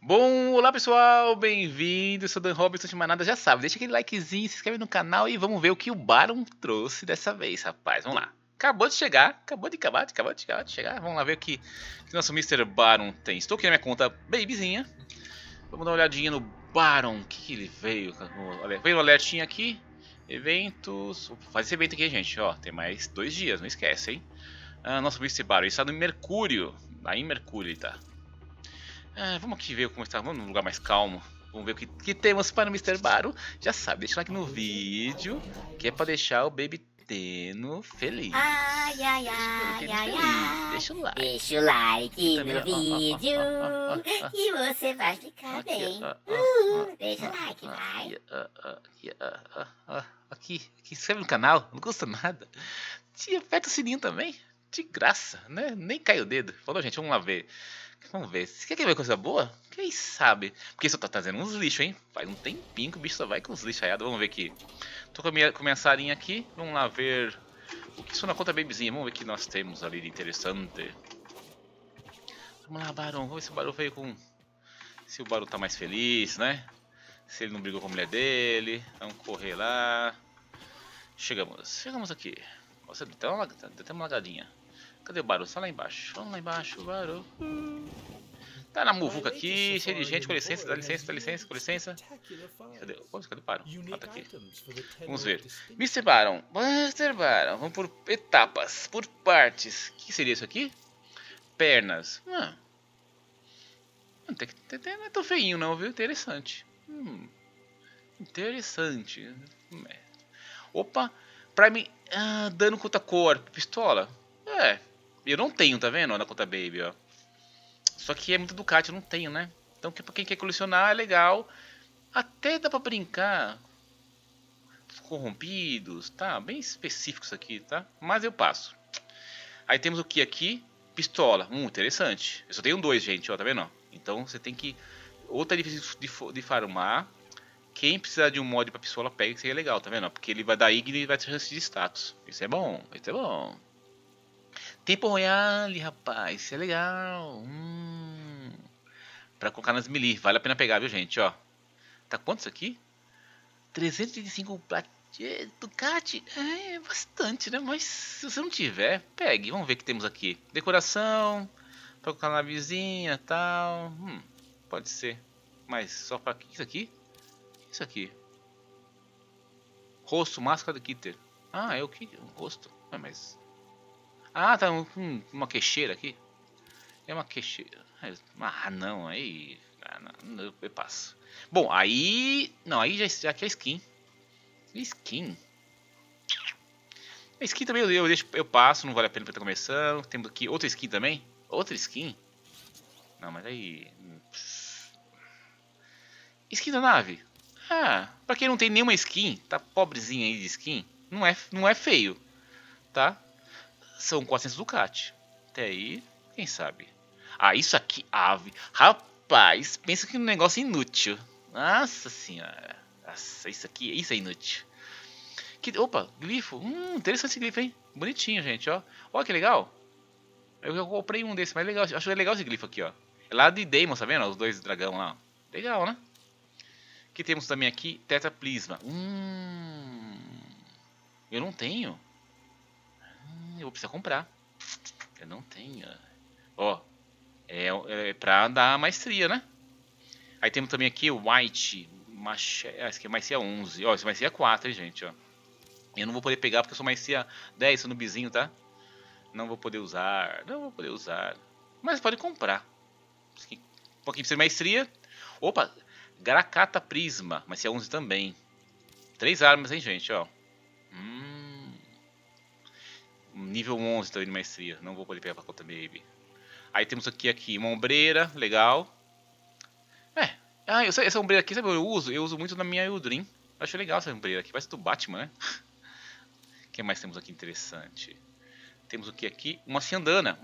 Bom, olá pessoal, bem-vindo, eu sou o Dan Robinson de Manada, já sabe, deixa aquele likezinho, se inscreve no canal e vamos ver o que o Baron trouxe dessa vez, rapaz, vamos lá. Acabou de chegar, acabou de chegar, vamos lá ver o que nosso Mr. Baron tem. Estou aqui na minha conta babyzinha, vamos dar uma olhadinha no Baron, o que ele veio, veio um alertinho aqui, eventos, faz esse evento aqui gente, ó, tem mais 2 dias, não esquece, hein. Nosso Mr. Baron, ele está no Mercúrio, lá em Mercúrio ele tá. Vamos aqui ver como está, vamos num lugar mais calmo. Vamos ver o que temos para o Mr. Baron. Já sabe, deixa o like no vídeo, que é para deixar o Baby Teno feliz. Ai, ai, ai, ai, ai. Deixa o like. Deixa o like Também, no vídeo e você vai ficar bem. Deixa o like, vai. Aqui, se inscreve no canal, não custa nada. Aperta o sininho também, de graça, né? Nem cai o dedo. Falou, gente, vamos lá ver. Vamos ver. Você quer ver coisa boa? Quem sabe? Porque só tá trazendo uns lixos, hein? Faz um tempinho que o bicho só vai com os lixaiados. Vamos ver aqui. Tô com a minha sarinha aqui. Vamos lá ver o que isso na conta babyzinha. Vamos ver o que nós temos ali de interessante. Vamos lá, Barão. Vamos ver se o Barão veio com... Se o Barão tá mais feliz, né? Se ele não brigou com a mulher dele. Vamos correr lá. Chegamos aqui. Nossa, tem uma lagadinha. Cadê o Baru? Só lá embaixo. Vamos lá embaixo, Baru. Tá na muvuca aqui, cheio de gente. Com licença, dá licença, com licença. Cadê o Baron? Ah, tá aqui. Vamos ver. Mr. Baron. Vamos por etapas, por partes. O que seria isso aqui? Pernas. Não é tão feinho não, viu? Interessante. Interessante. Opa. Prime. Dano contra corpo. Pistola. Eu não tenho, tá vendo? Na conta baby, ó. Só que é muito Ducati, eu não tenho, né? Então pra quem quer colecionar é legal. Até dá pra brincar. Corrompidos, tá? Bem específico isso aqui, tá? Mas eu passo. Aí temos o que aqui? Pistola. Interessante. Eu só tenho 2, gente, ó, tá vendo? Então você tem que... Ou tá difícil de farmar. Quem precisar de um mod pra pistola, pega, que seria legal, tá vendo? Porque ele vai dar igni e vai ter chance de status. Isso é bom, isso é bom. Tempo Royale, rapaz, isso é legal. Pra colocar nas melee, vale a pena pegar, viu, gente, ó. Tá quanto isso aqui? 335 Ducati, é bastante, né? Mas se você não tiver, pegue. Vamos ver o que temos aqui. Decoração, pra colocar na vizinha e tal. Pode ser. Mas só pra... O que é isso aqui? Isso aqui. Rosto, máscara do Kitter. É o que? Um rosto. Mas... tá uma queixeira aqui. É uma queixeira. Não, aí... Não, eu passo. Bom, aí... Não, aí já que é skin. Skin. A skin também eu passo, não vale a pena pra estar começando. Temos aqui outra skin também. Outra skin. Não, mas aí... Skin da nave. Pra quem não tem nenhuma skin, tá pobrezinha aí de skin, não é feio, tá? São 400 Ducati. Até aí, quem sabe. Isso aqui, ave. Rapaz, pensa que é um negócio inútil. Nossa senhora. Nossa, isso é inútil. Opa, glifo. Interessante esse glifo, hein? Bonitinho, gente, ó. Olha que legal. Eu comprei um desse, mas legal. Acho legal esse glifo aqui, ó. É lá de Daemon, tá vendo? Os 2 dragão lá. Legal, né? Que temos também aqui, Tetraplisma. Eu não tenho. Eu vou precisar comprar. Eu não tenho. Ó, é pra dar maestria, né? Aí temos também aqui o White. Esse aqui é maestria 11. Ó, esse é maestria 4, hein, gente, ó. Eu não vou poder pegar porque eu sou maestria 10, sou noobzinho, tá? Não vou poder usar. Mas pode comprar. Um pouquinho de maestria. Opa, Grakata Prisma, maestria 11 também. 3 armas, hein, gente, ó. Nível 11 também de maestria. Não vou poder pegar pra conta baby. Aí temos aqui uma ombreira, legal. Essa ombreira aqui, sabe, eu uso muito na minha Eldrin. Acho legal essa ombreira aqui, parece do Batman, né? O que mais temos aqui interessante? Temos o que aqui? Uma ciandana.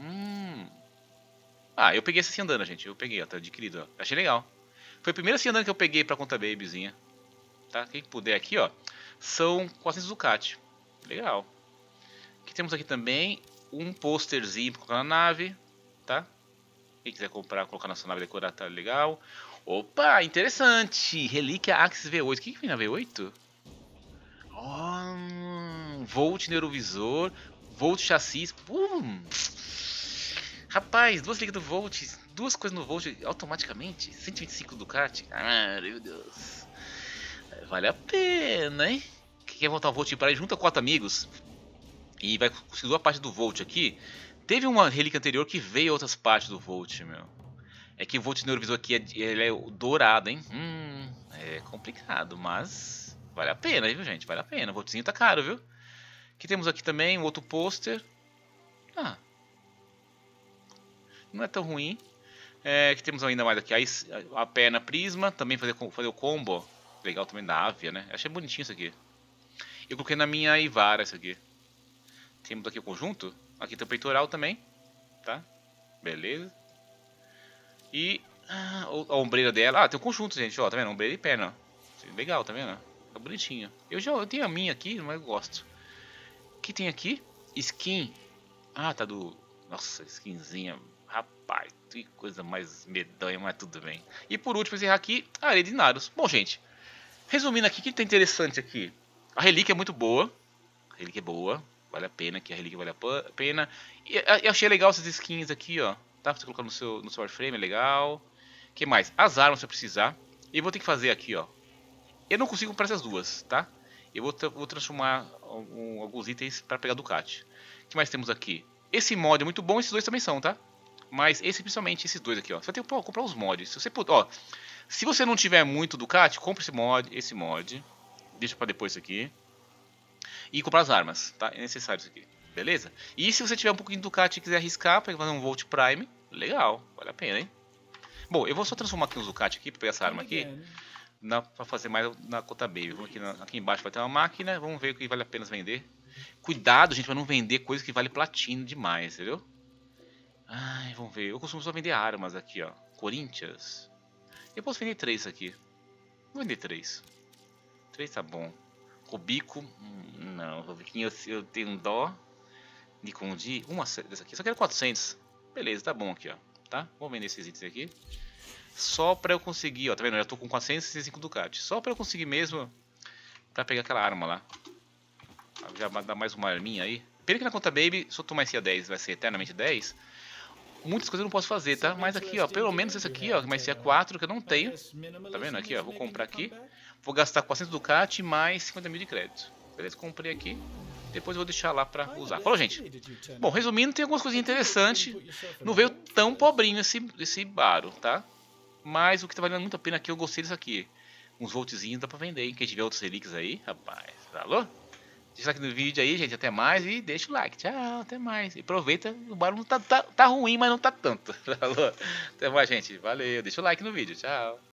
Eu peguei essa ciandana, gente. Eu peguei, ó, tá adquirido, ó. Achei legal. Foi a primeira ciandana que eu peguei pra conta babyzinha. Tá? Quem puder aqui, ó. São 400 Ducati. Legal. Temos aqui também um posterzinho pra colocar na nave, tá? Quem quiser comprar, colocar na sua nave decorar, tá legal. Opa, interessante. Relíquia Axis V8. O que vem na V8? Volt Neurovisor. Volt Chassis. Rapaz, duas ligas do Volt. Duas coisas no Volt automaticamente. 125 Ducati. Ah, meu Deus. Vale a pena, hein? Quem quer voltar o Volt para junta 4 amigos e vai conseguir a parte do Volt aqui. Teve uma relíquia anterior que veio outras partes do Volt, meu. É que o Volt Neurovisor aqui ele é dourado, hein? É complicado, mas vale a pena, viu, gente? Vale a pena. O Voltzinho tá caro, viu? Aqui temos aqui também um outro pôster. Não é tão ruim. Que temos ainda mais aqui a perna Prisma, também fazer o combo. Legal também da Avia, né? Achei bonitinho isso aqui. Eu coloquei na minha Ivara isso aqui. Temos aqui o conjunto. Aqui tem o peitoral também, tá? Beleza. E a ombreira dela. Tem um conjunto, gente, ó, tá vendo? Ombreira e perna. Legal, tá vendo? Tá bonitinho. Eu tenho a minha aqui, mas eu gosto. O que tem aqui? Skin. Tá do... Nossa, skinzinha. Rapaz, que coisa mais medonha, mas tudo bem. E por último, encerrar aqui, a areia de Naros. Bom, gente, resumindo aqui, o que tá interessante aqui? A relíquia é muito boa. A relíquia é boa. Vale a pena, que a relíquia vale a pena. E eu achei legal essas skins aqui, ó. Tá? Pra você colocar no seu Warframe, é legal. O que mais? As armas se eu precisar. E vou ter que fazer aqui, ó. Eu não consigo comprar essas duas, tá? Eu vou transformar alguns itens para pegar Ducati. O que mais temos aqui? Esse mod é muito bom, esses dois também são, tá? Mas principalmente esses dois aqui, ó. Você vai ter que comprar os mods. Se você não tiver muito Ducati, compre esse mod. Deixa para depois isso aqui. E comprar as armas, tá? É necessário isso aqui, beleza? E se você tiver um pouquinho de Ducati e quiser arriscar para fazer um Volt Prime, legal, vale a pena, hein? Bom, eu vou só transformar aqui uns Ducati aqui para pegar essa arma aqui. Para fazer mais na Cota Baby. Aqui embaixo vai ter uma máquina, vamos ver o que vale a pena vender. Cuidado, gente, para não vender coisa que vale platino demais, entendeu? Vamos ver. Eu costumo só vender armas aqui, ó. Corinthians. Eu posso vender 3 aqui. Vou vender 3. 3 tá bom. Rubico. Não. Rubiquinho eu tenho um dó. Nikon D. Uma dessa aqui. Só quero 400. Beleza, tá bom aqui, ó. Tá? Vou vender esses itens aqui. Só pra eu conseguir, ó. Tá vendo? Eu já tô com 465 Ducati. Só pra eu conseguir mesmo. Pra pegar aquela arma lá. Já dá mais uma arminha aí. Pena que na conta Baby, se eu tomar esse A10 vai ser eternamente 10. Muitas coisas eu não posso fazer, tá? Mas aqui, ó, pelo menos esse aqui, ó, mais A4 que eu não tenho. Tá vendo? Aqui, ó, vou comprar aqui. Vou gastar 400 Ducati mais 50 mil de crédito. Beleza? Comprei aqui. Depois eu vou deixar lá pra usar. Falou, gente. Bom, resumindo, tem algumas coisinhas interessantes. Não veio tão pobrinho esse baro, tá? Mas o que tá valendo muito a pena aqui, eu gostei disso aqui. Uns voltzinhos dá pra vender, hein? Quem tiver outros relíquias aí, rapaz. Falou? Deixa aqui no vídeo aí, gente. Até mais e deixa o like. Tchau, até mais. E aproveita, o barulho tá ruim, mas não tá tanto. Falou? Até mais, gente. Valeu. Deixa o like no vídeo. Tchau.